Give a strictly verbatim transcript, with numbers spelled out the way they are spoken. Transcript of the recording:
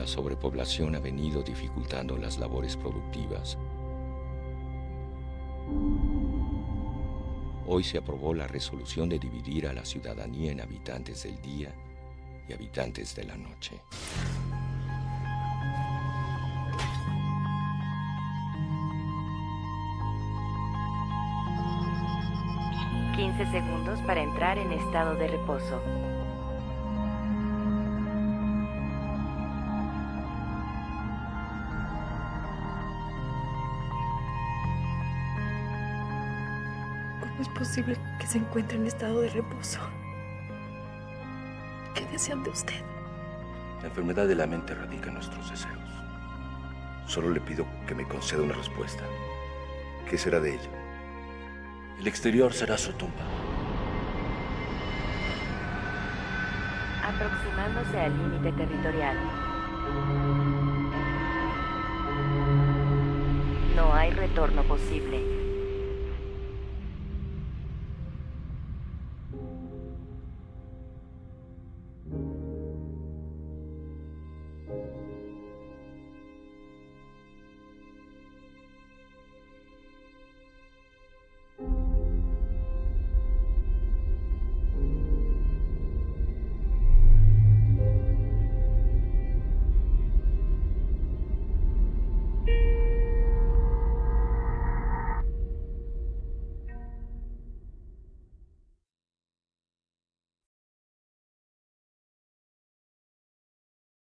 la sobrepoblación ha venido dificultando las labores productivas. Hoy se aprobó la resolución de dividir a la ciudadanía en habitantes del día y habitantes de la noche. quince segundos para entrar en estado de reposo. ¿Cómo es posible que se encuentre en estado de reposo? ¿Qué desean de usted? La enfermedad de la mente radica en nuestros deseos. Solo le pido que me conceda una respuesta. ¿Qué será de ella? El exterior será su tumba. Aproximándose al límite territorial. No hay retorno posible.